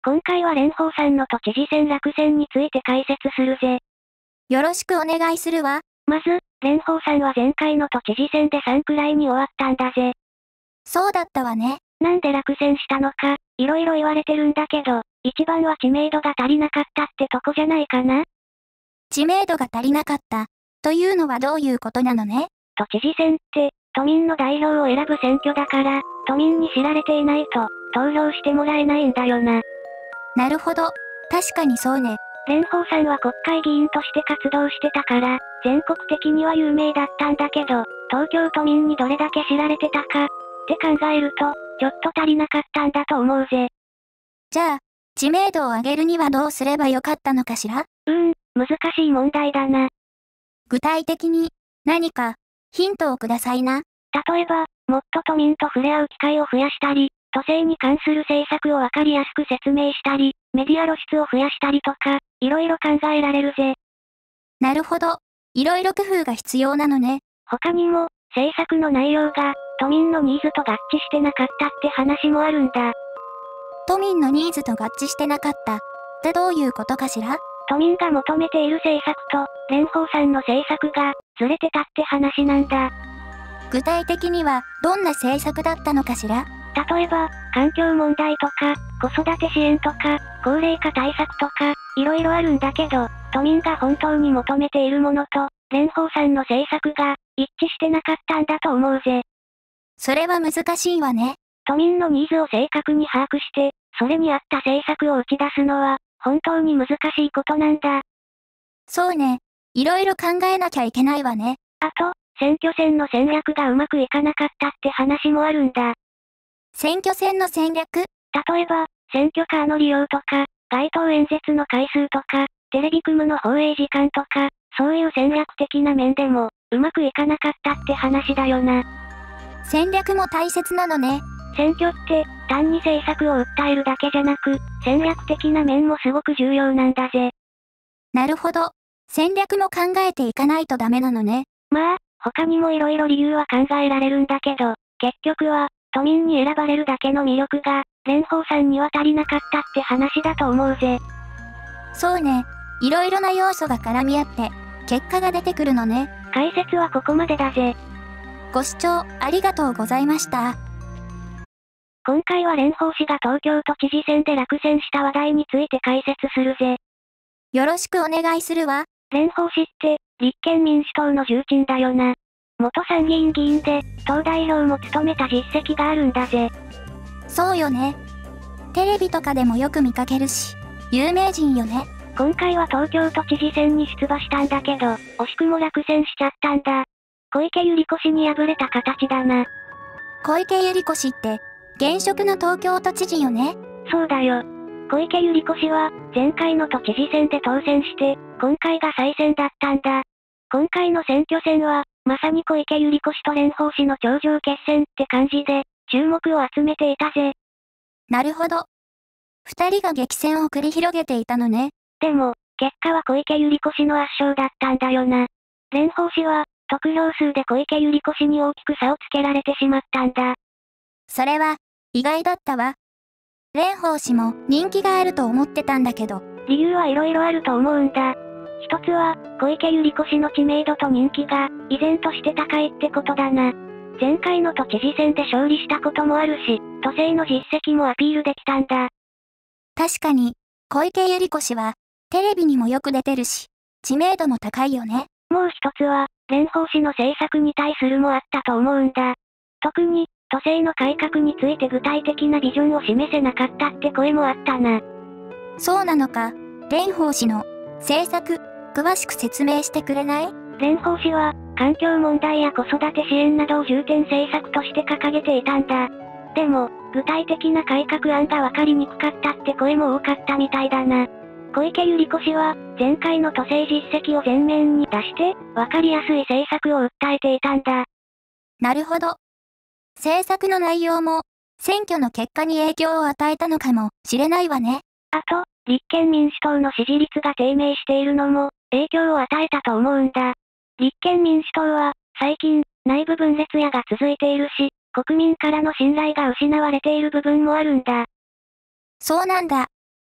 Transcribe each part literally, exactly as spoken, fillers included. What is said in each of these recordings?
今回は蓮舫さんの都知事選落選について解説するぜ。 よろしくお願いするわ。 まず、蓮舫さんは前回の都知事選でさんくらいに終わったんだぜ。 そうだったわね。 なんで落選したのか、いろいろ言われてるんだけど、一番は知名度が足りなかったってとこじゃないかな。 知名度が足りなかった。というのはどういうことなのね。 都知事選って、都民の代表を選ぶ選挙だから、都民に知られていないと、投票してもらえないんだよな。 なるほど。確かにそうね。 蓮舫さんは国会議員として活動してたから、全国的には有名だったんだけど、東京都民にどれだけ知られてたか、って考えると、ちょっと足りなかったんだと思うぜ。 じゃあ、知名度を上げるにはどうすればよかったのかしら？ うーん、難しい問題だな。 具体的に、何か、ヒントをくださいな。 例えば、もっと都民と触れ合う機会を増やしたり、都政に関する政策をわかりやすく説明したり、メディア露出を増やしたりとか、いろいろ考えられるぜ。 なるほど。いろいろ工夫が必要なのね。 他にも、政策の内容が、都民のニーズと合致してなかったって話もあるんだ。 都民のニーズと合致してなかった。ってどういうことかしら？ 都民が求めている政策と、蓮舫さんの政策が、ずれてたって話なんだ。 具体的には、どんな政策だったのかしら？ 例えば、環境問題とか、子育て支援とか、高齢化対策とか、いろいろあるんだけど、都民が本当に求めているものと、蓮舫さんの政策が、一致してなかったんだと思うぜ。 それは難しいわね。 都民のニーズを正確に把握して、それに合った政策を打ち出すのは、本当に難しいことなんだ。 そうね。いろいろ考えなきゃいけないわね。 あと、選挙戦の戦略がうまくいかなかったって話もあるんだ。 選挙戦の戦略？ 例えば、選挙カーの利用とか、街頭演説の回数とか、テレビ組の放映時間とか、そういう戦略的な面でも、うまくいかなかったって話だよな。 戦略も大切なのね。 選挙って、単に政策を訴えるだけじゃなく、戦略的な面もすごく重要なんだぜ。 なるほど。戦略も考えていかないとダメなのね。 まあ、他にも色々理由は考えられるんだけど、結局は、都民に選ばれるだけの魅力が、蓮舫さんには足りなかったって話だと思うぜ。 そうね。いろいろな要素が絡み合って、結果が出てくるのね。 解説はここまでだぜ。 ご視聴ありがとうございました。 今回は蓮舫氏が東京都知事選で落選した話題について解説するぜ。 よろしくお願いするわ。 蓮舫氏って、立憲民主党の重鎮だよな。元参議院議員で、党代表も務めた実績があるんだぜ。 そうよね。テレビとかでもよく見かけるし、有名人よね。 今回は東京都知事選に出馬したんだけど、惜しくも落選しちゃったんだ。小池百合子氏に敗れた形だな。 小池百合子氏って、現職の東京都知事よね。 そうだよ。小池百合子氏は、前回の都知事選で当選して、今回が再選だったんだ。今回の選挙戦は、まさに小池百合子氏と蓮舫氏の頂上決戦って感じで、注目を集めていたぜ。 なるほど。二人が激戦を繰り広げていたのね。 でも、結果は小池百合子氏の圧勝だったんだよな。蓮舫氏は、得票数で小池百合子氏に大きく差をつけられてしまったんだ。 それは、意外だったわ。蓮舫氏も人気があると思ってたんだけど。 理由はいろいろあると思うんだ。一つは、小池百合子氏の知名度と人気が、依然として高いってことだな。前回の都知事選で勝利したこともあるし、都政の実績もアピールできたんだ。 確かに、小池百合子氏は、テレビにもよく出てるし、知名度も高いよね。 もう一つは、蓮舫氏の政策に対するもあったと思うんだ。特に、都政の改革について具体的なビジョンを示せなかったって声もあったな。 そうなのか。蓮舫氏の政策、詳しく説明してくれない？ 蓮舫氏は、環境問題や子育て支援などを重点政策として掲げていたんだ。でも、具体的な改革案が分かりにくかったって声も多かったみたいだな。小池百合子氏は、前回の都政実績を前面に出して、分かりやすい政策を訴えていたんだ。 なるほど。政策の内容も、選挙の結果に影響を与えたのかもしれないわね。 あと、立憲民主党の支持率が低迷しているのも、影響を与えたと思うんだ。立憲民主党は、最近、内部分裂野が続いているし、国民からの信頼が失われている部分もあるんだ。 そうなんだ。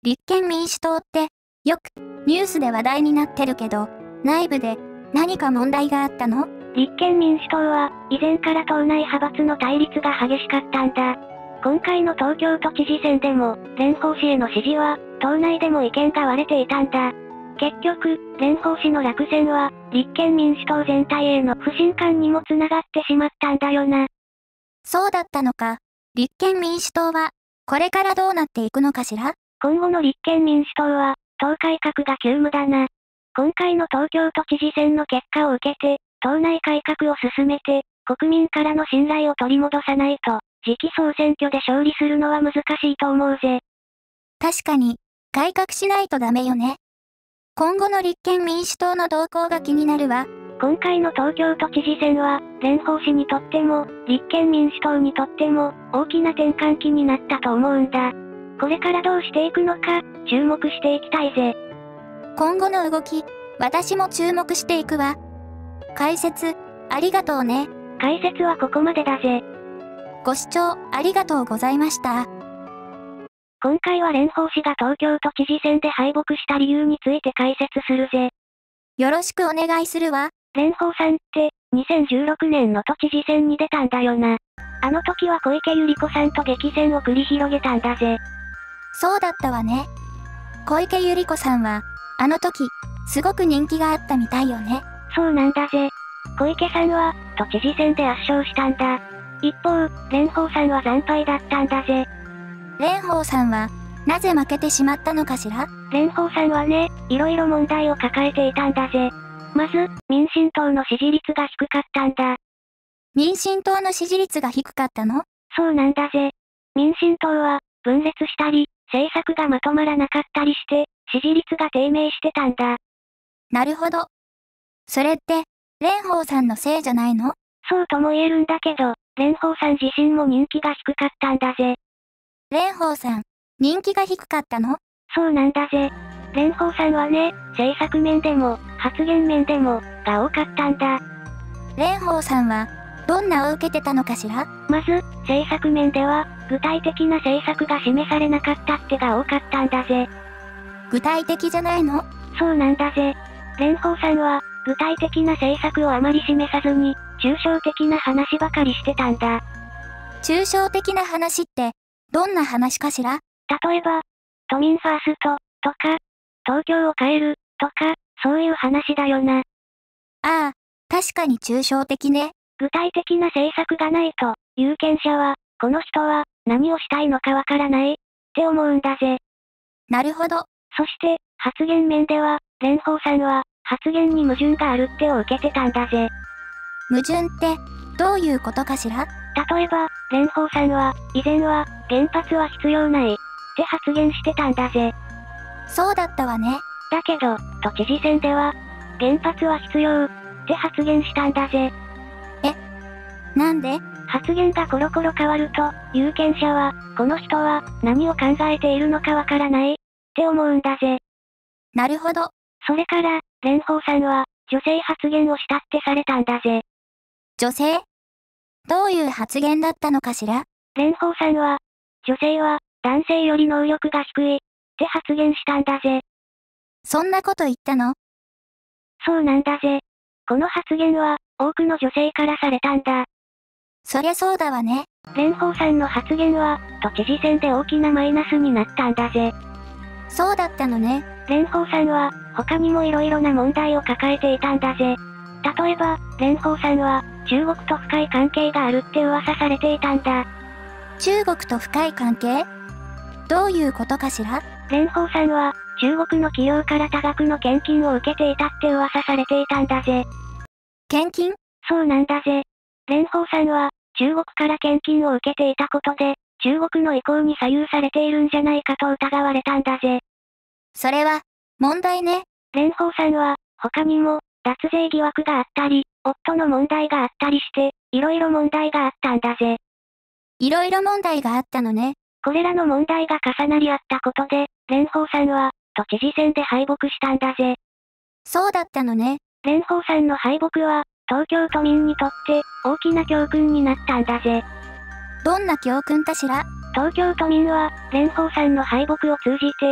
立憲民主党って、よくニュースで話題になってるけど、内部で何か問題があったの？ 立憲民主党は、以前から党内派閥の対立が激しかったんだ。今回の東京都知事選でも、蓮舫氏への支持は、党内でも意見が割れていたんだ。結局、蓮舫氏の落選は、立憲民主党全体への不信感にもつながってしまったんだよな。 そうだったのか。立憲民主党は、これからどうなっていくのかしら？ 今後の立憲民主党は、党改革が急務だな。今回の東京都知事選の結果を受けて、党内改革を進めて、国民からの信頼を取り戻さないと、次期総選挙で勝利するのは難しいと思うぜ。 確かに、改革しないとダメよね。今後の立憲民主党の動向が気になるわ。 今回の東京都知事選は、蓮舫氏にとっても、立憲民主党にとっても、大きな転換期になったと思うんだ。これからどうしていくのか、注目していきたいぜ。 今後の動き、私も注目していくわ。解説、ありがとうね。 解説はここまでだぜ。 ご視聴ありがとうございました。 今回は蓮舫氏が東京都知事選で敗北した理由について解説するぜ。 よろしくお願いするわ。 蓮舫さんって、にせんじゅうろくねんの都知事選に出たんだよな。あの時は小池百合子さんと激戦を繰り広げたんだぜ。 そうだったわね。小池百合子さんは、あの時、すごく人気があったみたいよね。 そうなんだぜ。小池さんは、都知事選で圧勝したんだ。一方、蓮舫さんは惨敗だったんだぜ。 蓮舫さんは、なぜ負けてしまったのかしら？ 蓮舫さんはね、いろいろ問題を抱えていたんだぜ。まず、民進党の支持率が低かったんだ。 民進党の支持率が低かったの？ そうなんだぜ。民進党は、分裂したり、政策がまとまらなかったりして、支持率が低迷してたんだ。 なるほど。それって、蓮舫さんのせいじゃないの？ そうとも言えるんだけど、蓮舫さん自身も人気が低かったんだぜ。 蓮舫さん、人気が低かったの？ そうなんだぜ。蓮舫さんはね、政策面でも、発言面でも、が多かったんだ。 蓮舫さんは、どんなを受けてたのかしら？ まず、政策面では、具体的な政策が示されなかったってが多かったんだぜ。 具体的じゃないの？ そうなんだぜ。蓮舫さんは、具体的な政策をあまり示さずに、抽象的な話ばかりしてたんだ。 抽象的な話って、どんな話かしら？ 例えば、都民ファースト、とか、東京を変える、とか、そういう話だよな。 ああ、確かに抽象的ね。 具体的な政策がないと、有権者は、この人は、何をしたいのかわからない、って思うんだぜ。 なるほど。 そして、発言面では、蓮舫さんは、発言に矛盾があるってを受けてたんだぜ。 矛盾って、どういうことかしら？ 例えば、蓮舫さんは、以前は、原発は必要ない、って発言してたんだぜ。 そうだったわね。 だけど、都知事選では、原発は必要、って発言したんだぜ。 え？なんで？ 発言がコロコロ変わると、有権者は、この人は、何を考えているのかわからない、って思うんだぜ。 なるほど。 それから、蓮舫さんは、女性発言をしたってされたんだぜ。 女性？どういう発言だったのかしら？ 蓮舫さんは、女性は、男性より能力が低い、って発言したんだぜ。 そんなこと言ったの？ そうなんだぜ。この発言は、多くの女性からされたんだ。 そりゃそうだわね。 蓮舫さんの発言は、都知事選で大きなマイナスになったんだぜ。 そうだったのね。 蓮舫さんは、他にも色々な問題を抱えていたんだぜ。例えば、蓮舫さんは、中国と深い関係があるって噂されていたんだ。 中国と深い関係？どういうことかしら？ 蓮舫さんは、中国の企業から多額の献金を受けていたって噂されていたんだぜ。 献金？ そうなんだぜ。蓮舫さんは、中国から献金を受けていたことで、中国の意向に左右されているんじゃないかと疑われたんだぜ。 それは、問題ね。 蓮舫さんは、他にも、脱税疑惑があったり、夫の問題があったりして、いろいろ問題があったんだぜ。 いろいろ問題があったのね。 これらの問題が重なり合ったことで、蓮舫さんは、都知事選で敗北したんだぜ。 そうだったのね。 蓮舫さんの敗北は、東京都民にとって、大きな教訓になったんだぜ。 どんな教訓かしら？ 東京都民は、蓮舫さんの敗北を通じて、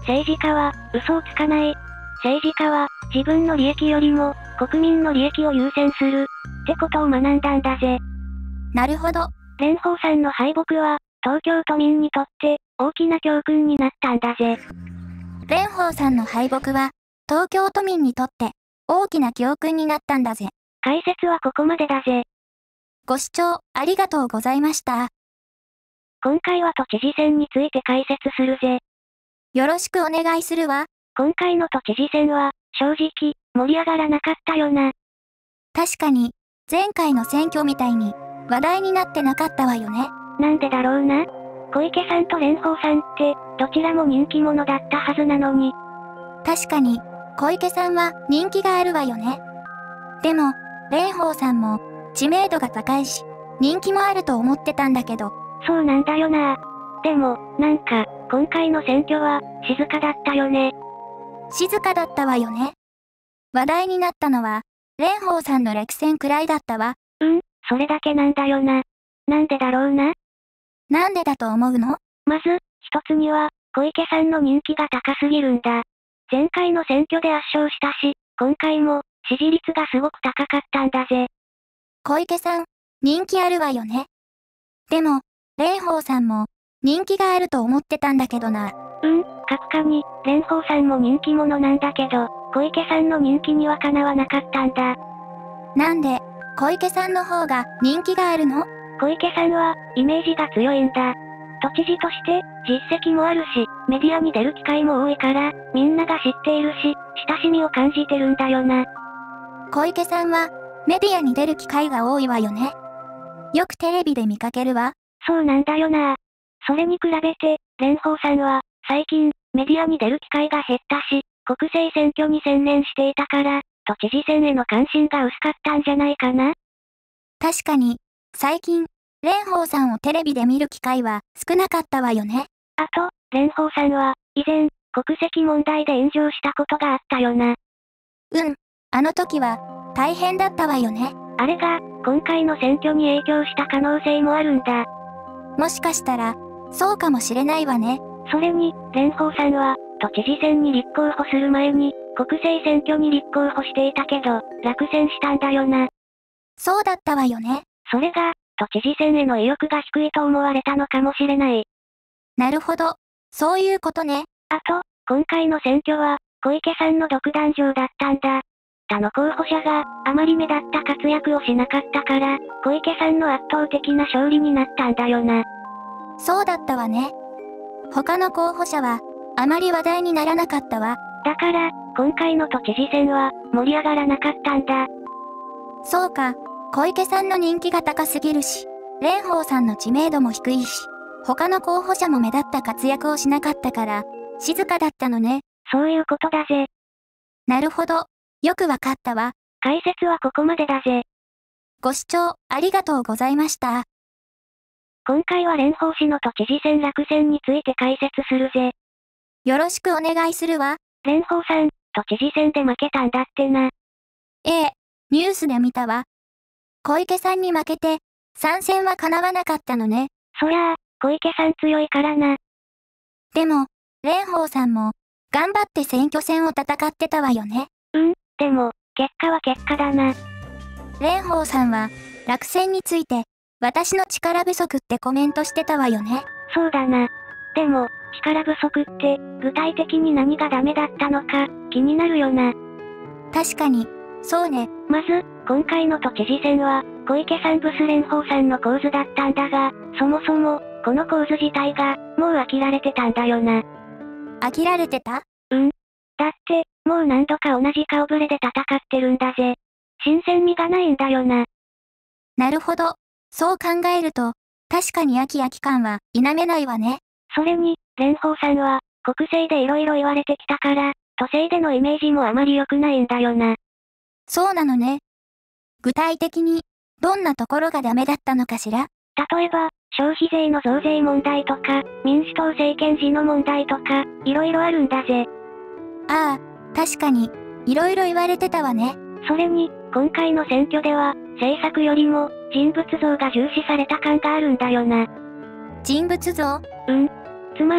政治家は、嘘をつかない。政治家は、自分の利益よりも、国民の利益を優先する。ってことを学んだんだぜ。 なるほど。 蓮舫さんの敗北は、東京都民にとって、大きな教訓になったんだぜ。 蓮舫さんの敗北は、東京都民にとって、大きな教訓になったんだぜ。 解説はここまでだぜ。 ご視聴ありがとうございました。 今回は都知事選について解説するぜ。 よろしくお願いするわ。 今回の都知事選は、正直、盛り上がらなかったよな。 確かに、前回の選挙みたいに、話題になってなかったわよね。 なんでだろうな。小池さんと蓮舫さんって、どちらも人気者だったはずなのに。 確かに、小池さんは人気があるわよね。でも、蓮舫さんも、知名度が高いし、人気もあると思ってたんだけど。 そうなんだよな。でも、なんか、今回の選挙は、静かだったよね。 静かだったわよね。話題になったのは、蓮舫さんの落選くらいだったわ。 うん、それだけなんだよな。なんでだろうな。 なんでだと思うの？ まず、一つには、小池さんの人気が高すぎるんだ。前回の選挙で圧勝したし、今回も、支持率がすごく高かったんだぜ。 小池さん、人気あるわよね。でも、蓮舫さんも、人気があると思ってたんだけどな。 うん、確かに、蓮舫さんも人気者なんだけど、小池さんの人気にはかなわなかったんだ。 なんで、小池さんの方が人気があるの？ 小池さんは、イメージが強いんだ。都知事として、実績もあるし、メディアに出る機会も多いから、みんなが知っているし、親しみを感じてるんだよな。 小池さんは、メディアに出る機会が多いわよね。よくテレビで見かけるわ。 そうなんだよな。それに比べて、蓮舫さんは、最近、メディアに出る機会が減ったし、国政選挙に専念していたから、都知事選への関心が薄かったんじゃないかな。 確かに、最近、蓮舫さんをテレビで見る機会は少なかったわよね。 あと、蓮舫さんは、以前、国籍問題で炎上したことがあったよな。 うん、あの時は、大変だったわよね。 あれが、今回の選挙に影響した可能性もあるんだ。 もしかしたら、そうかもしれないわね。 それに、蓮舫さんは、都知事選に立候補する前に、国政選挙に立候補していたけど、落選したんだよな。 そうだったわよね。 それが、都知事選への意欲が低いと思われたのかもしれない。 なるほど。そういうことね。 あと、今回の選挙は、小池さんの独壇場だったんだ。他の候補者が、あまり目立った活躍をしなかったから、小池さんの圧倒的な勝利になったんだよな。 そうだったわね。他の候補者は、あまり話題にならなかったわ。 だから、今回の都知事選は、盛り上がらなかったんだ。 そうか、小池さんの人気が高すぎるし、蓮舫さんの知名度も低いし、他の候補者も目立った活躍をしなかったから、静かだったのね。 そういうことだぜ。 なるほど。よくわかったわ。 解説はここまでだぜ。 ご視聴ありがとうございました。 今回は蓮舫氏の都知事選落選について解説するぜ。 よろしくお願いするわ。 蓮舫さん、都知事選で負けたんだってな。 ええ、ニュースで見たわ。小池さんに負けて、参戦は叶わなかったのね。 そりゃあ、小池さん強いからな。 でも、蓮舫さんも、頑張って選挙戦を戦ってたわよね。 うん、でも、結果は結果だな。 蓮舫さんは、落選について、私の力不足ってコメントしてたわよね。 そうだな。でも、力不足って、具体的に何がダメだったのか、気になるよな。 確かに、そうね。 まず、今回の都知事選は、小池さんブス蓮舫さんの構図だったんだが、そもそも、この構図自体が、もう飽きられてたんだよな。 飽きられてた？ うん。だって、もう何度か同じ顔ぶれで戦ってるんだぜ。新鮮味がないんだよな。 なるほど。そう考えると、確かに飽き飽き感は否めないわね。 それに、蓮舫さんは、国政で色々言われてきたから、都政でのイメージもあまり良くないんだよな。 そうなのね。具体的に、どんなところがダメだったのかしら？ 例えば、消費税の増税問題とか、民主党政権時の問題とか、色々あるんだぜ。 ああ、確かに、色々言われてたわね。 それに、今回の選挙では、政策よりも、人物像が重視された感があるんだよな。 人物像？ うん。つまり、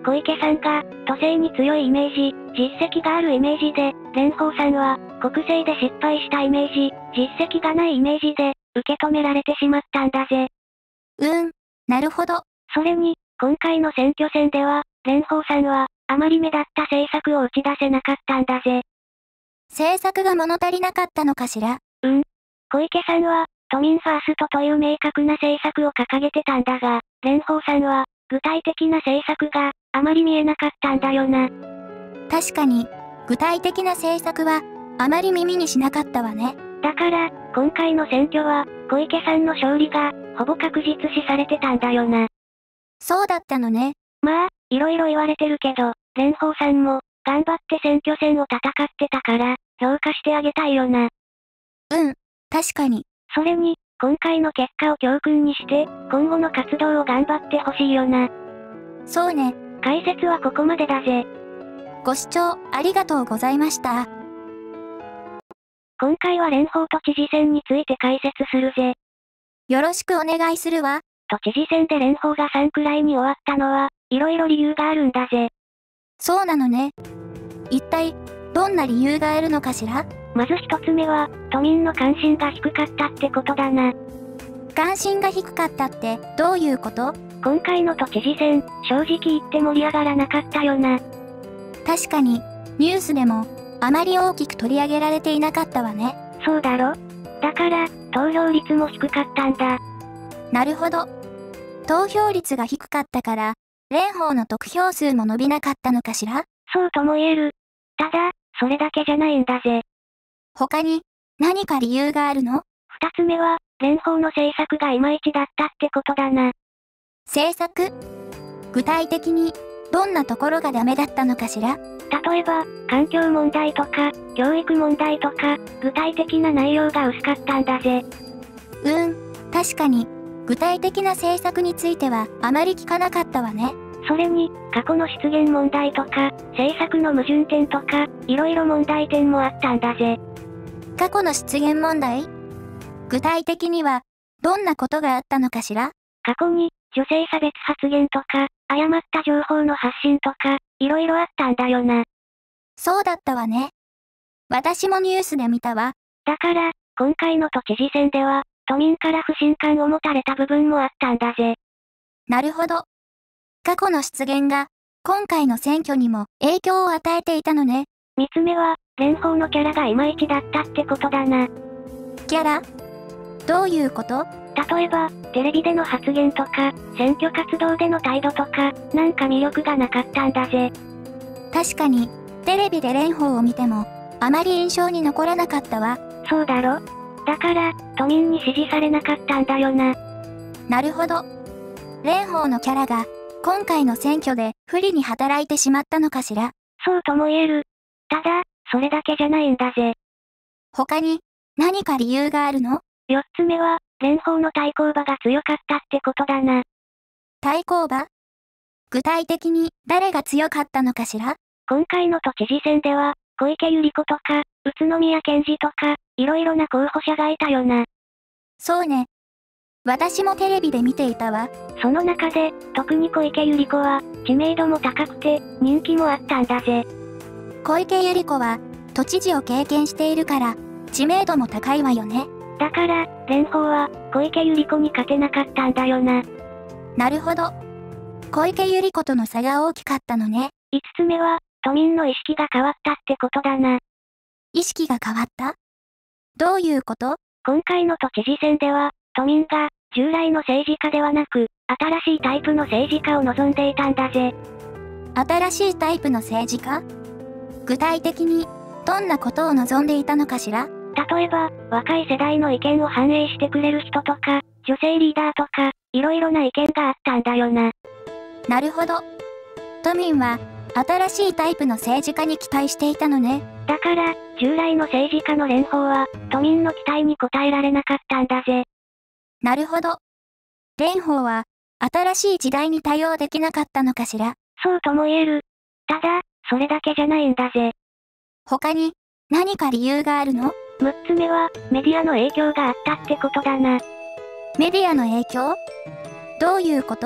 小池さんが、都政に強いイメージ、実績があるイメージで、蓮舫さんは、国政で失敗したイメージ、実績がないイメージで、受け止められてしまったんだぜ。 うーん、なるほど。 それに、今回の選挙戦では、蓮舫さんは、あまり目立った政策を打ち出せなかったんだぜ。 政策が物足りなかったのかしら？ うん。小池さんは、都民ファーストという明確な政策を掲げてたんだが、蓮舫さんは、具体的な政策があまり見えなかったんだよな。 確かに、具体的な政策はあまり耳にしなかったわね。 だから、今回の選挙は、小池さんの勝利が、ほぼ確実視されてたんだよな。 そうだったのね。 まあ、いろいろ言われてるけど、蓮舫さんも、頑張って選挙戦を戦ってたから、評価してあげたいよな。 うん、確かに。 それに、今回の結果を教訓にして、今後の活動を頑張ってほしいよな。 そうね。 解説はここまでだぜ。 ご視聴ありがとうございました。 今回は蓮舫都知事選について解説するぜ。 よろしくお願いするわ。 都知事選で蓮舫がさんくらいに終わったのは、いろいろ理由があるんだぜ。 そうなのね。一体、どんな理由があるのかしら？ まず一つ目は、都民の関心が低かったってことだな。 関心が低かったってどういうこと？ 今回の都知事選、正直言って盛り上がらなかったよな。 確かに、ニュースでも、あまり大きく取り上げられていなかったわね。 そうだろ？だから、投票率も低かったんだ。 なるほど。投票率が低かったから、蓮舫の得票数も伸びなかったのかしら？ そうとも言える。ただ、それだけじゃないんだぜ。 他に、何か理由があるの？ 二つ目は、蓮舫の政策がいまいちだったってことだな。 政策？具体的に、どんなところがダメだったのかしら？ 例えば、環境問題とか、教育問題とか、具体的な内容が薄かったんだぜ。 うーん、確かに、具体的な政策についてはあまり聞かなかったわね。 それに、過去の失言問題とか、政策の矛盾点とか、いろいろ問題点もあったんだぜ。 過去の失言問題？具体的には、どんなことがあったのかしら？ 過去に、女性差別発言とか、誤った情報の発信とか、いろいろあったんだよな。 そうだったわね。私もニュースで見たわ。 だから、今回の都知事選では、都民から不信感を持たれた部分もあったんだぜ。 なるほど。過去の失言が、今回の選挙にも影響を与えていたのね。 三つ目は、蓮舫のキャラがいまいちだったってことだな。 キャラ？どういうこと？ 例えば、テレビでの発言とか、選挙活動での態度とか、なんか魅力がなかったんだぜ。 確かに、テレビで蓮舫を見ても、あまり印象に残らなかったわ。 そうだろ？だから、都民に支持されなかったんだよな。 なるほど。蓮舫のキャラが、今回の選挙で不利に働いてしまったのかしら？ そうとも言える。ただ、それだけじゃないんだぜ。 他に、何か理由があるの？ 四つ目は、蓮舫の対抗馬が強かったってことだな。 対抗馬？具体的に誰が強かったのかしら？ 今回の都知事選では、小池百合子とか、宇都宮健児とか、いろいろな候補者がいたよな。 そうね。私もテレビで見ていたわ。 その中で、特に小池百合子は、知名度も高くて、人気もあったんだぜ。 小池百合子は、都知事を経験しているから、知名度も高いわよね。 だから、蓮舫は、小池百合子に勝てなかったんだよな。 なるほど。小池百合子との差が大きかったのね。 五つ目は、都民の意識が変わったってことだな。 意識が変わった？どういうこと？ 今回の都知事選では、都民が、従来の政治家ではなく、新しいタイプの政治家を望んでいたんだぜ。 新しいタイプの政治家？具体的に、どんなことを望んでいたのかしら？ 例えば、若い世代の意見を反映してくれる人とか、女性リーダーとか、いろいろな意見があったんだよな。 なるほど。都民は、新しいタイプの政治家に期待していたのね。 だから、従来の政治家の蓮舫は、都民の期待に応えられなかったんだぜ。 なるほど。蓮舫は、新しい時代に対応できなかったのかしら？ そうとも言える。ただ、それだけじゃないんだぜ。 他に、何か理由があるの？ 六つ目は、メディアの影響があったってことだな。 メディアの影響？どういうこと？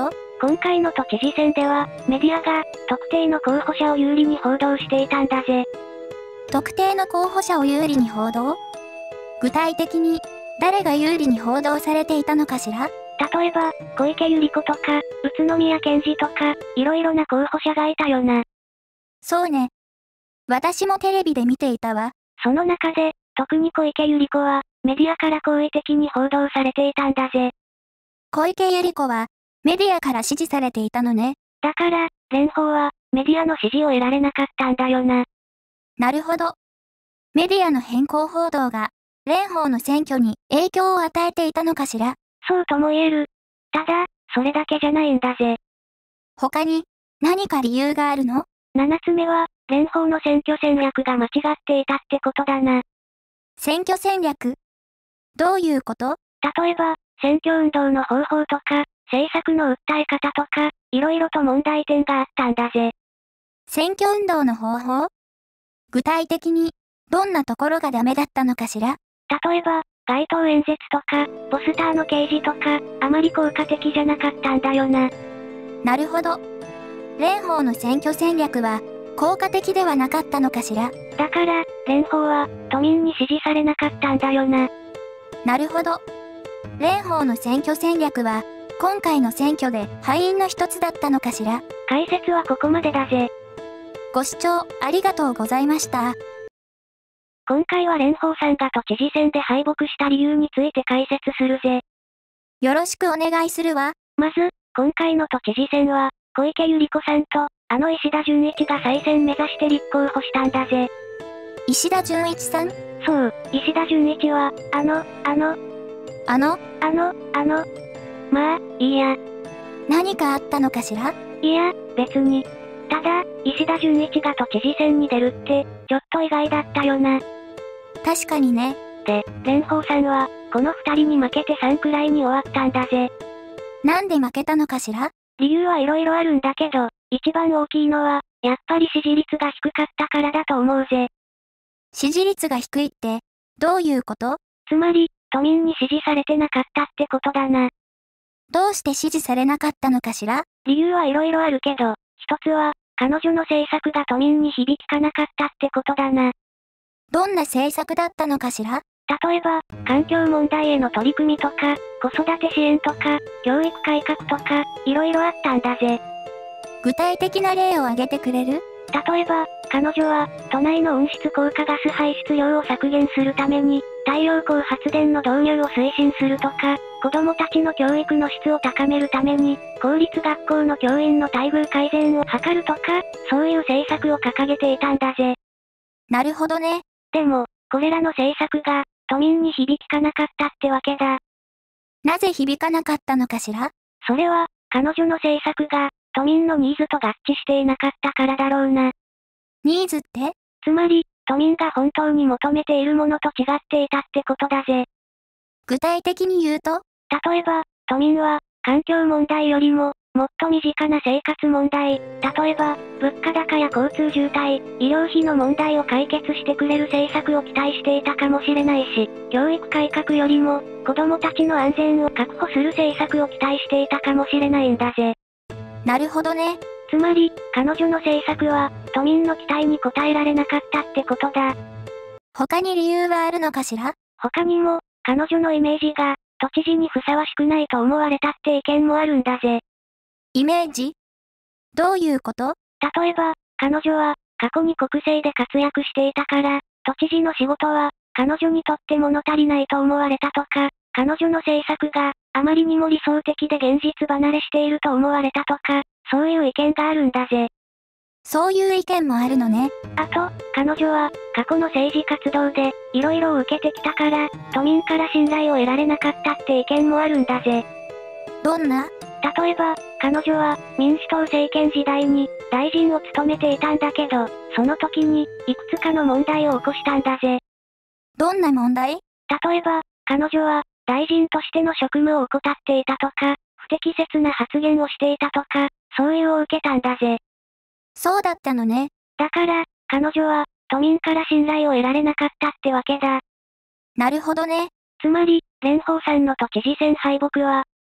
今回の都知事選では、メディアが、特定の候補者を有利に報道していたんだぜ。 特定の候補者を有利に報道？具体的に、誰が有利に報道されていたのかしら？ 例えば、小池百合子とか、宇都宮健児とか、いろいろな候補者がいたよな。 そうね。私もテレビで見ていたわ。 その中で、特に小池百合子は、メディアから好意的に報道されていたんだぜ。 小池百合子は、メディアから支持されていたのね。 だから、蓮舫は、メディアの支持を得られなかったんだよな。 なるほど。メディアの偏向報道が、蓮舫の選挙に影響を与えていたのかしら？ そうとも言える。ただ、それだけじゃないんだぜ。 他に、何か理由があるの？ 七つ目は、蓮舫の選挙戦略が間違っていたってことだな。 選挙戦略？どういうこと？ 例えば、選挙運動の方法とか、政策の訴え方とか、いろいろと問題点があったんだぜ。 選挙運動の方法？具体的に、どんなところがダメだったのかしら？ 例えば、街頭演説とか、ポスターの掲示とか、あまり効果的じゃなかったんだよな。 なるほど。蓮舫の選挙戦略は、効果的ではなかったのかしら？ だから、蓮舫は、都民に支持されなかったんだよな。 なるほど。蓮舫の選挙戦略は、今回の選挙で敗因の一つだったのかしら？ 解説はここまでだぜ。 ご視聴ありがとうございました。 今回は蓮舫さんが都知事選で敗北した理由について解説するぜ。 よろしくお願いするわ。 まず、今回の都知事選は、小池百合子さんと、あの石田純一が再選目指して立候補したんだぜ。 石田純一さん？ そう、石田純一は、あの、あの、 あの、 あの、あの、まあ、いいや。 何かあったのかしら？ いや、別に。ただ、石田純一が都知事選に出るって、ちょっと意外だったよな。 確かにね。 で、蓮舫さんは、この二人に負けてさんくらいに終わったんだぜ。 なんで負けたのかしら？ 理由はいろいろあるんだけど、一番大きいのは、やっぱり支持率が低かったからだと思うぜ。 支持率が低いって、どういうこと？ つまり、都民に支持されてなかったってことだな。 どうして支持されなかったのかしら？ 理由はいろいろあるけど、一つは、彼女の政策が都民に響かなかったってことだな。 どんな政策だったのかしら？ 例えば、環境問題への取り組みとか、子育て支援とか、教育改革とか、いろいろあったんだぜ。 具体的な例を挙げてくれる？ 例えば、彼女は、都内の温室効果ガス排出量を削減するために、太陽光発電の導入を推進するとか、子供たちの教育の質を高めるために、公立学校の教員の待遇改善を図るとか、そういう政策を掲げていたんだぜ。 なるほどね。 でも、これらの政策が、都民に響かなかったってわけだ。 なぜ響かなかったのかしら？ それは、彼女の政策が、都民のニーズと合致していなかったからだろうな。 ニーズって？ つまり、都民が本当に求めているものと違っていたってことだぜ。 具体的に言うと？ 例えば、都民は、環境問題よりも、もっと身近な生活問題、例えば、物価高や交通渋滞、医療費の問題を解決してくれる政策を期待していたかもしれないし、教育改革よりも、子供たちの安全を確保する政策を期待していたかもしれないんだぜ。 なるほどね。 つまり、彼女の政策は、都民の期待に応えられなかったってことだ。 他に理由はあるのかしら？ 他にも、彼女のイメージが、都知事にふさわしくないと思われたって意見もあるんだぜ。 イメージ？どういうこと？ 例えば、彼女は、過去に国政で活躍していたから、都知事の仕事は、彼女にとって物足りないと思われたとか、彼女の政策が、あまりにも理想的で現実離れしていると思われたとか、そういう意見があるんだぜ。 そういう意見もあるのね。 あと、彼女は、過去の政治活動で、いろいろ受けてきたから、都民から信頼を得られなかったって意見もあるんだぜ。 どんな？ 例えば、彼女は、民主党政権時代に、大臣を務めていたんだけど、その時に、いくつかの問題を起こしたんだぜ。 どんな問題？ 例えば、彼女は、大臣としての職務を怠っていたとか、不適切な発言をしていたとか、そういうを受けたんだぜ。 そうだったのね。 だから、彼女は、都民から信頼を得られなかったってわけだ。 なるほどね。 つまり、蓮舫さんの都知事選敗北は、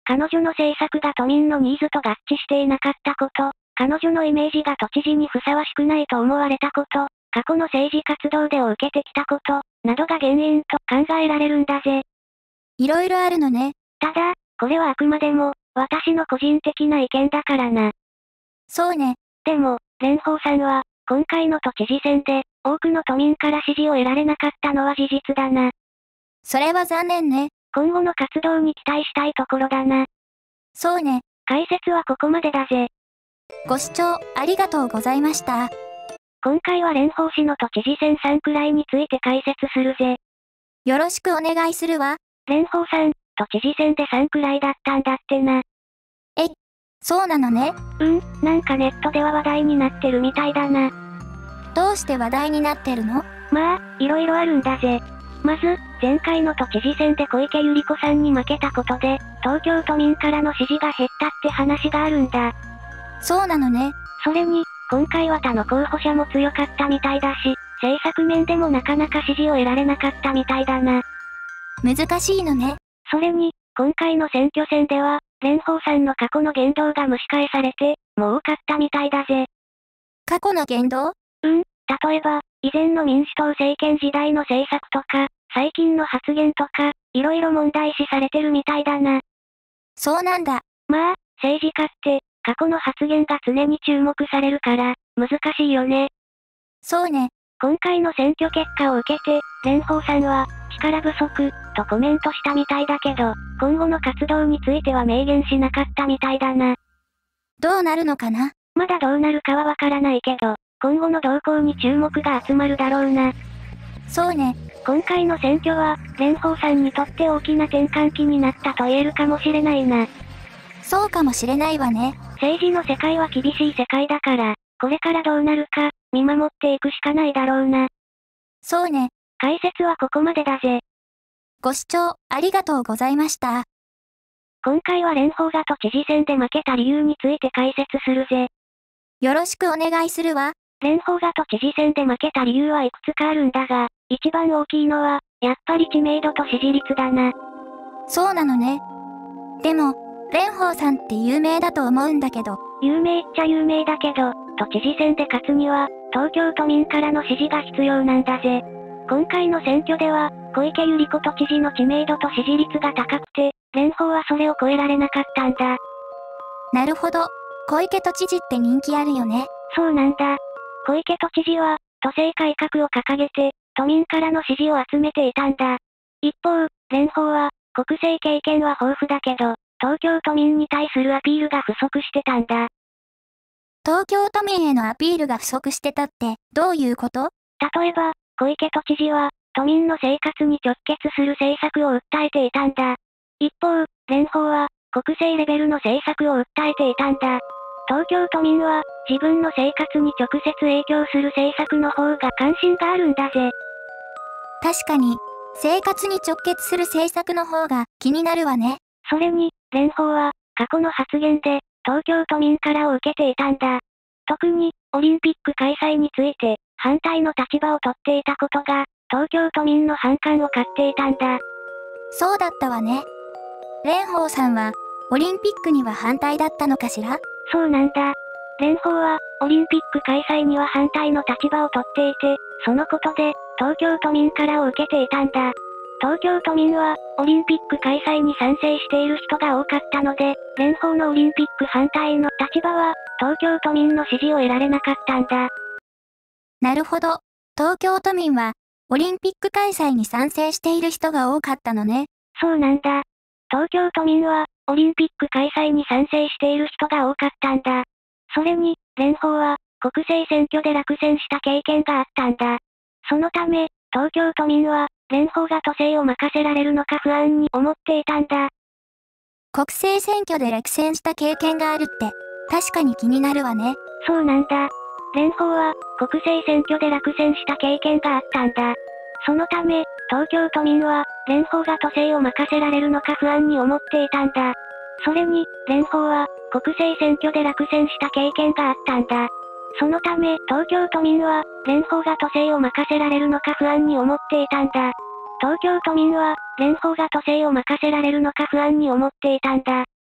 彼女の政策が都民のニーズと合致していなかったこと、彼女のイメージが都知事にふさわしくないと思われたこと、過去の政治活動でを受けてきたこと、などが原因と考えられるんだぜ。 いろいろあるのね。 ただ、これはあくまでも、私の個人的な意見だからな。 そうね。 でも、蓮舫さんは、今回の都知事選で、多くの都民から支持を得られなかったのは事実だな。 それは残念ね。 今後の活動に期待したいところだな。 そうね。 解説はここまでだぜ。 ご視聴ありがとうございました。 今回は蓮舫氏の都知事選さんくらいについて解説するぜ。 よろしくお願いするわ。 蓮舫さん、都知事選でさんくらいだったんだってな。 え、そうなのね。 うん、なんかネットでは話題になってるみたいだな。 どうして話題になってるの？ まあ、いろいろあるんだぜ。まず、前回の都知事選で小池百合子さんに負けたことで、東京都民からの支持が減ったって話があるんだ。 そうなのね。 それに、今回は他の候補者も強かったみたいだし、政策面でもなかなか支持を得られなかったみたいだな。 難しいのね。 それに、今回の選挙戦では、蓮舫さんの過去の言動が蒸し返されて、もう多かったみたいだぜ。 過去の言動？ うん、例えば、以前の民主党政権時代の政策とか、最近の発言とか、いろいろ問題視されてるみたいだな。 そうなんだ。 まあ、政治家って、過去の発言が常に注目されるから、難しいよね。 そうね。 今回の選挙結果を受けて、蓮舫さんは、力不足、とコメントしたみたいだけど、今後の活動については明言しなかったみたいだな。 どうなるのかな？ まだどうなるかはわからないけど、今後の動向に注目が集まるだろうな。 そうね。 今回の選挙は、蓮舫さんにとって大きな転換期になったと言えるかもしれないな。 そうかもしれないわね。 政治の世界は厳しい世界だから、これからどうなるか、見守っていくしかないだろうな。 そうね。 解説はここまでだぜ。 ご視聴ありがとうございました。 今回は蓮舫が都知事選で負けた理由について解説するぜ。 よろしくお願いするわ。 蓮舫が都知事選で負けた理由はいくつかあるんだが、一番大きいのは、やっぱり知名度と支持率だな。 そうなのね。でも、蓮舫さんって有名だと思うんだけど。 有名っちゃ有名だけど、都知事選で勝つには、東京都民からの支持が必要なんだぜ。今回の選挙では、小池百合子都知事の知名度と支持率が高くて、蓮舫はそれを超えられなかったんだ。 なるほど。小池都知事って人気あるよね。 そうなんだ。小池都知事は、都政改革を掲げて、都民からの支持を集めていたんだ。一方、蓮舫は、国政経験は豊富だけど、東京都民に対するアピールが不足してたんだ。 東京都民へのアピールが不足してたって、どういうこと？ 例えば、小池都知事は、都民の生活に直結する政策を訴えていたんだ。一方、蓮舫は、国政レベルの政策を訴えていたんだ。東京都民は、自分の生活に直接影響する政策の方が関心があるんだぜ。 確かに、生活に直結する政策の方が気になるわね。 それに、蓮舫は、過去の発言で、東京都民からを受けていたんだ。特に、オリンピック開催について、反対の立場を取っていたことが、東京都民の反感を買っていたんだ。 そうだったわね。蓮舫さんは、オリンピックには反対だったのかしら？ そうなんだ。蓮舫は、オリンピック開催には反対の立場を取っていて、そのことで、東京都民からを受けていたんだ。東京都民は、オリンピック開催に賛成している人が多かったので、蓮舫のオリンピック反対の立場は、東京都民の支持を得られなかったんだ。 なるほど。東京都民は、オリンピック開催に賛成している人が多かったのね。 そうなんだ。東京都民は、オリンピック開催に賛成している人が多かったんだ。それに、蓮舫は、国政選挙で落選した経験があったんだ。そのため、東京都民は、蓮舫が都政を任せられるのか不安に思っていたんだ。 国政選挙で落選した経験があるって、確かに気になるわね。 そうなんだ。蓮舫は、国政選挙で落選した経験があったんだ。そのため、東京都民は、蓮舫が都政を任せられるのか不安に思っていたんだ。それに、蓮舫は、国政選挙で落選した経験があったんだ。そのため、東京都民は、蓮舫が都政を任せられるのか不安に思っていたんだ。東京都民は、蓮舫が都政を任せられるのか不安に思っていたんだ。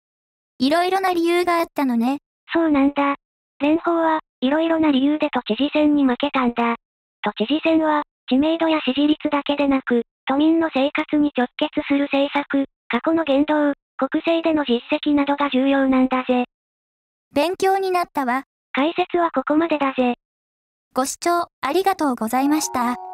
いろいろな理由があったのね。 そうなんだ。蓮舫は、いろいろな理由で都知事選に負けたんだ。都知事選は、知名度や支持率だけでなく、都民の生活に直結する政策、過去の言動、国政での実績などが重要なんだぜ。 勉強になったわ。 解説はここまでだぜ。 ご視聴ありがとうございました。